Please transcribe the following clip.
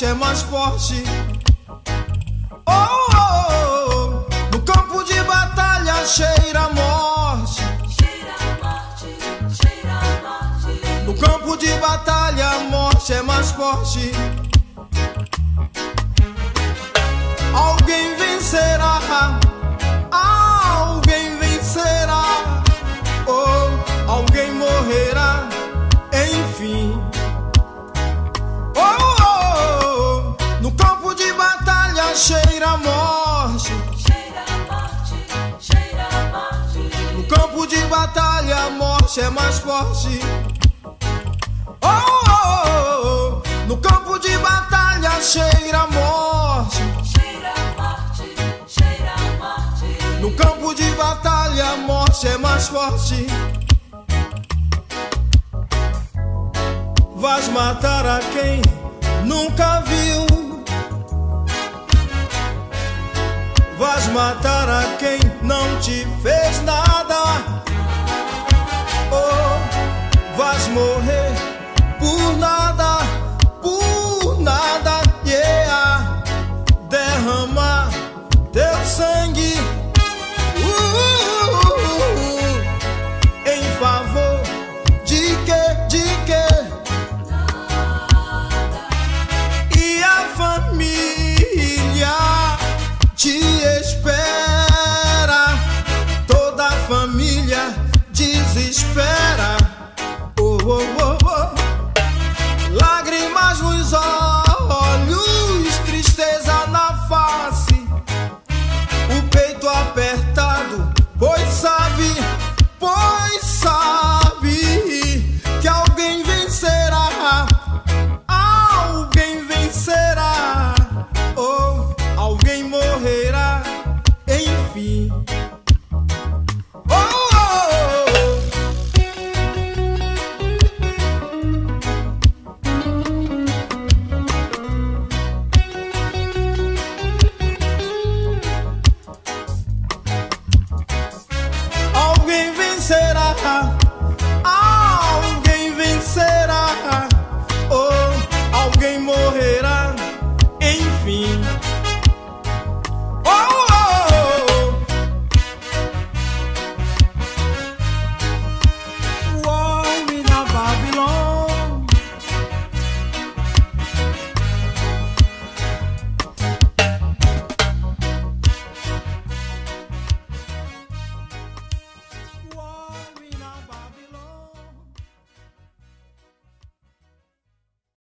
morte é mais forte. Oh, oh, oh. No campo de batalha cheira a morte. Cheira a morte, cheira a morte. No campo de batalha a morte é mais forte. Alguém vencerá, alguém vencerá, oh, alguém morrerá, enfim. Oh, oh, oh. No campo de batalha cheira a morte. Cheira a morte, cheira a morte. No campo de batalha a morte é mais forte. Oh, oh, oh, oh. No campo de batalha cheira a morte. Cheira a morte, cheira a morte. No campo de batalha a morte é mais forte. Vais matar a quem nunca viu. Vais matar a quem não te fez nada. Oh, vais morrer por nada, yeah. Derramar teu sangue em favor de quê? E a família te espera. Toda a família desespera. Oh, oh, oh, oh. Lágrimas nos olhos, tristeza na face, o peito apertado, pois sabe que alguém vencerá, alguém vencerá, oh, alguém morrerá.